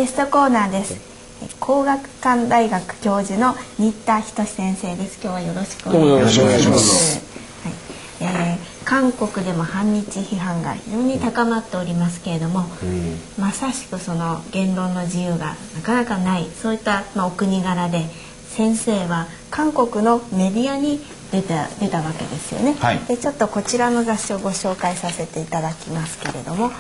ゲストコーナーです。工学館大学教授の新田仁先生です。今日はよろしくお願いします。韓国でも反日批判が非常に高まっておりますけれども、まさしくその言論の自由がなかなかない、そういった、お国柄で先生は韓国のメディアに出たわけですよね。はい、でちょっとこちらの雑誌をご紹介させていただきますけれども、はい、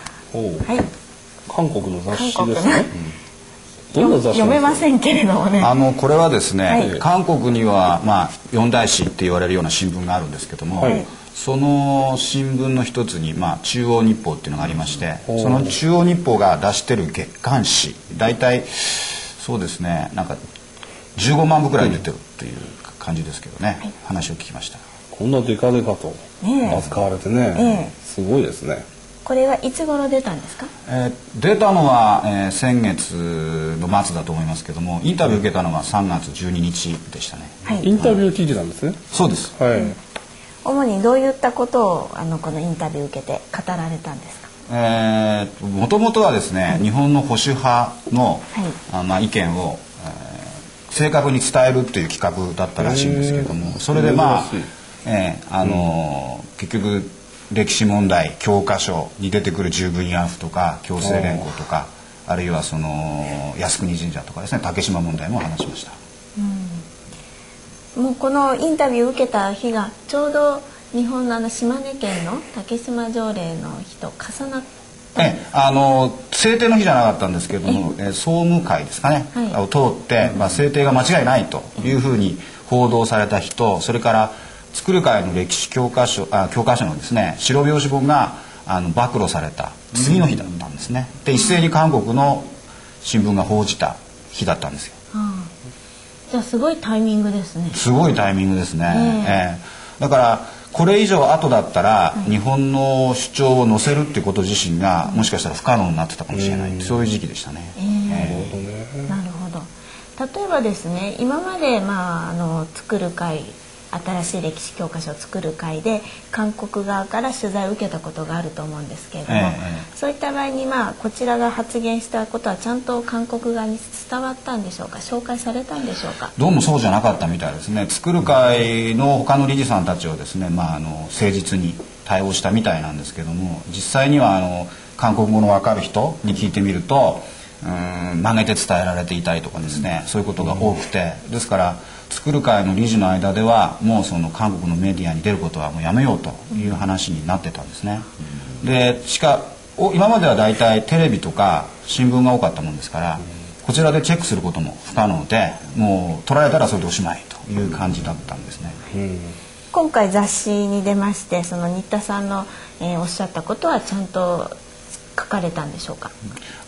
韓国の雑誌ですね。 読めませんけれどもね。 これはですね、はい、韓国には四大紙って言われるような新聞があるんですけども、はい、その新聞の一つに、中央日報っていうのがありまして、その中央日報が出してる月刊誌、大体そうですね、なんか15万部くらい出てるっていう感じですけどね、はい、話を聞きました。 こんなデカデカと扱われてね、すごいですね。 これはいつ頃出たんですか？ 出たのは、先月の末だと思いますけども、インタビュー受けたのは3月12日でしたね。 はい、 インタビュー記事なんですね。 そうです。 はい。 主にどういったことをこのインタビュー受けて語られたんですか？ もともとはですね、はい、日本の保守派の、はい、意見を、正確に伝えるっていう企画だったらしいんですけども、それで結局歴史問題教科書に出てくる従軍慰安婦とか強制連行とか、あるいはその靖国神社とかですね、竹島問題も話しました。 もうこのインタビューを受けた日がちょうど日本の島根県の竹島条例の日と重なって制定の日じゃなかったんですけれども、総務会ですかね、はい、を通って、制定が間違いないというふうに報道された日と、それから作る会の歴史教科書のですね、白表紙本が暴露された次の日だったんですね。で、一斉に韓国の新聞が報じた日だったんですよ。 じゃあすごいタイミングですね。 すごいタイミングですね。だからこれ以上後だったら、日本の主張を載せるっていうこと自身がもしかしたら不可能になってたかもしれない、そういう時期でしたね。 なるほど。例えばですね、今まで作る会、新しい歴史教科書を作る会で韓国側から取材を受けたことがあると思うんですけれども、そういった場合にこちらが発言したことはちゃんと韓国側に伝わったんでしょうか、紹介されたんでしょうか？ どうもそうじゃなかったみたいですね。作る会の他の理事さんたちはですね、誠実に対応したみたいなんですけども、実際には韓国語の分かる人に聞いてみると、曲げて伝えられていたりとかですね、そういうことが多くて、ですから作る会の理事の間ではもうその韓国のメディアに出ることはもうやめようという話になってたんですね。で今まではだいたいテレビとか新聞が多かったもんですから、こちらでチェックすることも不可能で、もう取られたらそれでおしまいという感じだったんですね。 今回雑誌に出まして、その新田さんの、おっしゃったことはちゃんと書かれたんでしょうか？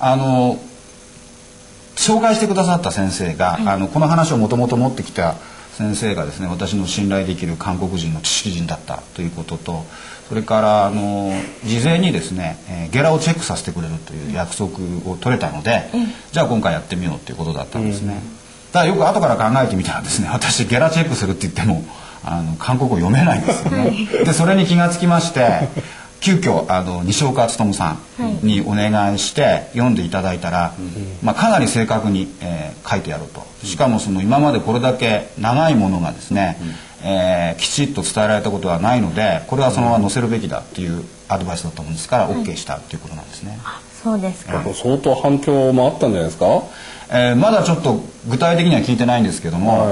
紹介してくださった先生が、この話をもともと持ってきた先生がですね、私の信頼できる韓国人の知識人だったということと、それから事前にですね、ゲラをチェックさせてくれるという約束を取れたので、じゃあ今回やってみようということだったんですね。ただよく後から考えてみたらですね、私ゲラチェックするって言っても韓国語読めないんですよね。でそれに気がつきまして、急遽西岡努さんにお願いして読んでいただいたら、かなり正確に、書いてやると。しかもその今までこれだけ長いものがですね、きちっと伝えられたことはないので、これはそのまま載せるべきだっていうアドバイスだったもんですから OK したっていうことなんですね。 そうですか。 相当反響もあったんじゃないですか？ まだちょっと具体的には聞いてないんですけども、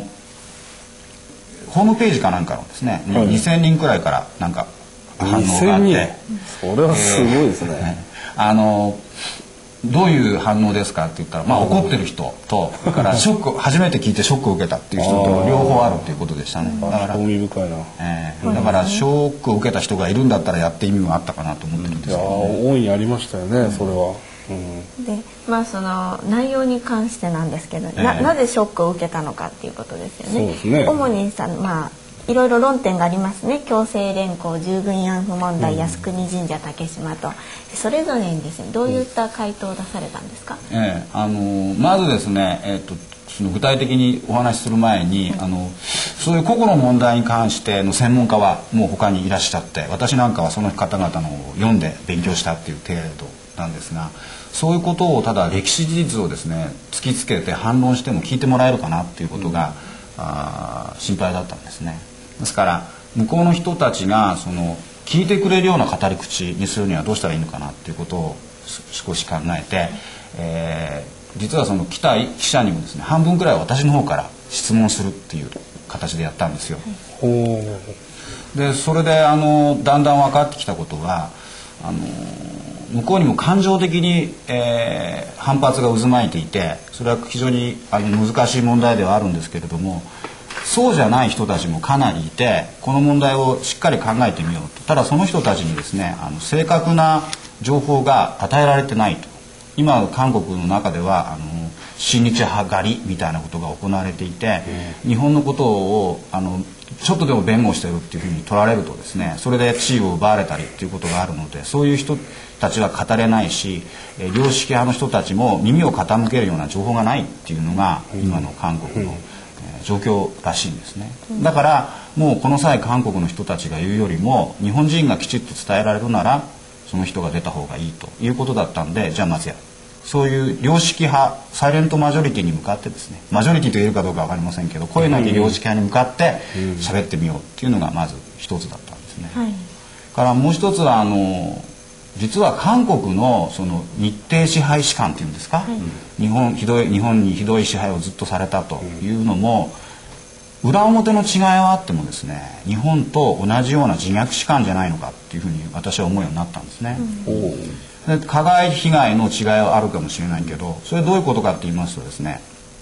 ホームページかなんかのですね、2000人くらいからなんか反応があって、 それはすごいですね。 どういう反応ですかって言ったら、怒ってる人と、それから初めて聞いてショックを受けたっていう人と両方あるっていうことでしたね。だから興味深いな。 だからショックを受けた人がいるんだったらやって意味があったかなと思ってるんですけど、 大いにありましたよね、それは。 でその内容に関してなんですけど、なぜショックを受けたのかっていうことですよね。 そうですね。 主にいろいろ論点がありますね。強制連行、従軍慰安婦問題、靖国神社、竹島と、それぞれにですね、どういった回答を出されたんですか？ まずですね、その具体的にお話しする前に、そういう個々の問題に関しての専門家はもう他にいらっしゃって、私なんかはその方々のを読んで勉強したっていう程度なんですが、 そういうことをただ歴史事実をですね突きつけて反論しても聞いてもらえるかなっていうことが、心配だったんですね。ですから向こうの人たちがその聞いてくれるような語り口にするにはどうしたらいいのかなっていうことを少し考えて、実はその記者にもですね半分くらい私の方から質問するっていう形でやったんですよ。でそれでだんだん分かってきたことは向こうにも感情的に、反発が渦巻いていて、それは非常に難しい問題ではあるんですけれども、そうじゃない人たちもかなりいて、この問題をしっかり考えてみようと。ただその人たちにですね正確な情報が与えられてないと。今韓国の中では親日派狩りみたいなことが行われていて、日本のことをちょっとでも弁護してるっていうふうに取られるとですね、それで地位を奪われたりっていうことがあるので、そういう人たちは語れないし、良識派の人たちも耳を傾けるような情報がないっていうのが今の韓国の状況らしいんですね。だからもうこの際韓国の人たちが言うよりも、日本人がきちっと伝えられるならその人が出た方がいいということだったんで、じゃあまずそういう良識派サイレントマジョリティに向かってですね、マジョリティと言えるかどうか分かりませんけど、声なき良識派に向かって喋ってみようっていうのがまず一つだったんですね。からもう一つは実は韓国のその日程支配士官っていうんですか、日本にひどい支配をずっとされたというのも、裏表の違いはあってもですね、日本と同じような自虐史観じゃないのかっていうふうに私は思うようになったんですね。で加害被害の違いはあるかもしれないけど、それどういうことかって言いますとですね、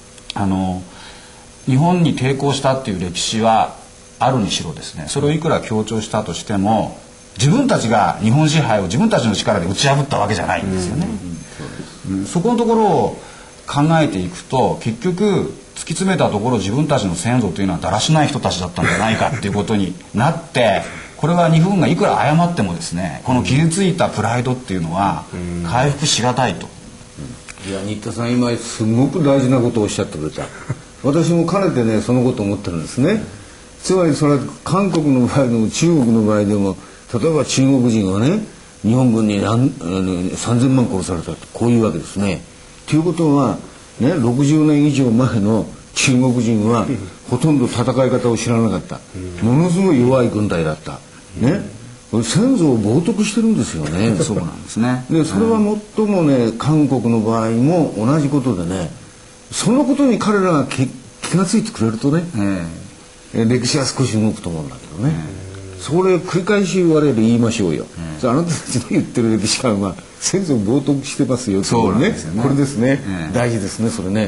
日本に抵抗したっていう歴史はあるにしろですね、それをいくら強調したとしても、自分たちが日本支配を自分たちの力で打ち破ったわけじゃないんですよね。そこのところを考えていくと、結局突き詰めたところ自分たちの先祖というのはだらしない人たちだったんじゃないかっていうことになって、これは日本がいくら謝ってもですね、この傷ついたプライドっていうのは回復しがたいと。 いや新田さん今すごく大事なことをおっしゃってくれた。私もかねてねそのことを思ってるんですね。つまりそれは韓国の場合でも中国の場合でも、例えば中国人はね日本軍に3000万殺されたとこういうわけですね。ということはね、60年以上前の中国人はほとんど戦い方を知らなかった、ものすごい弱い軍隊だったね。先祖を冒涜してるんですよね。 そうなんですね。 でそれは最もね韓国の場合も同じことでね、そのことに彼らが気が付いてくれるとね、歴史は少し動くと思うんだけどね、それを繰り返し我々言いましょうよ、あなたたちの言ってる歴史観は先祖を冒涜してますよっていうね、これですね、大事ですねそれね。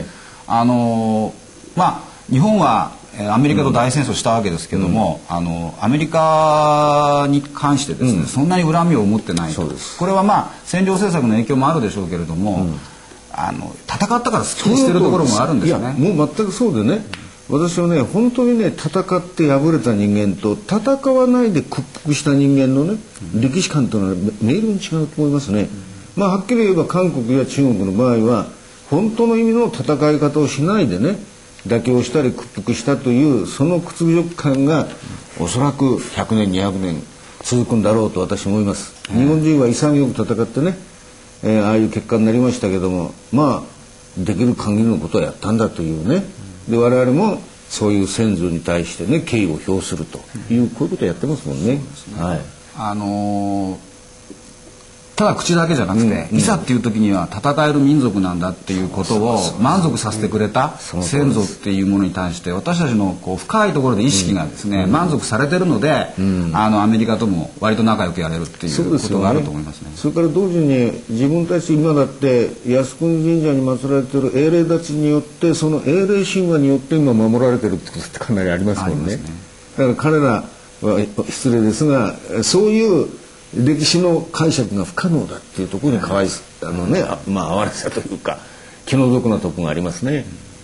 日本はアメリカと大戦争したわけですけども、アメリカに関してですね、そんなに恨みを持ってないと。これは占領政策の影響もあるでしょうけれども、戦ったからすっきりしてるところもあるんですよね。 いやもう全くそうでね、私はね本当にね戦って敗れた人間と戦わないで屈服した人間のね、歴史観というのは明瞭に違うと思いますね。はっきり言えば韓国や中国の場合は本当の意味の戦い方をしないでね妥協したり屈服したというその屈辱感がおそらく100年200年続くんだろうと私は思います。日本人は潔く戦ってね、ああいう結果になりましたけども、できる限りのことはやったんだというね。で我々もそういう先祖に対してね敬意を表するという、こういうことをやってますもんね。 ただ口だけじゃなくて、いざっていう時には戦える民族なんだっていうことを満足させてくれた先祖っていうものに対して、私たちの深いところで意識がですね、満足されてるので、アメリカとも割と仲良くやれるっていうことがあると思いますね。 それから同時に自分たち今だって靖国神社に祀られている英霊たちによって、その英霊神話によって今守られてるってことってかなりありますもんね。だから彼らは失礼ですが、そういう歴史の解釈が不可能だっていうところに哀れさというか気の毒なところがありますね。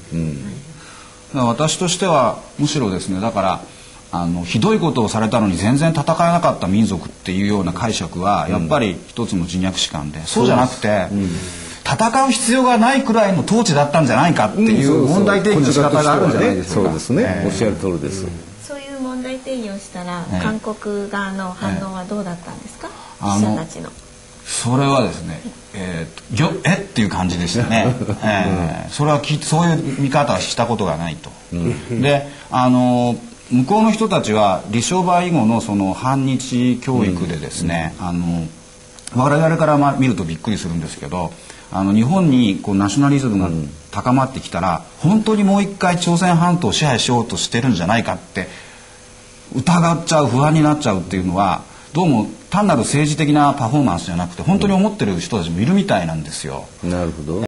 私としてはむしろですね、だからひどいことをされたのに全然戦えなかった民族っていうような解釈はやっぱり一つの自虐史観で、そうじゃなくて、戦う必要がないくらいの統治だったんじゃないかっていう問題定義の仕方があるんじゃないでしょうか。 そうですね、おっしゃる通りです。 問題定義をしたら、韓国側の反応はどうだったんですか、記者たちの。 それはですね、っていう感じでしたね。それはそういう見方はしたことがないと。で向こうの人たちは李承晩以後のその反日教育でですね、我々から見るとびっくりするんですけど、日本にこうナショナリズムが高まってきたら、本当にもう一回朝鮮半島を支配しようとしてるんじゃないかって疑っちゃう、不安になっちゃうっていうのは、どうも単なる政治的なパフォーマンスじゃなくて本当に思ってる人たちもいるみたいなんですよ。 なるほど。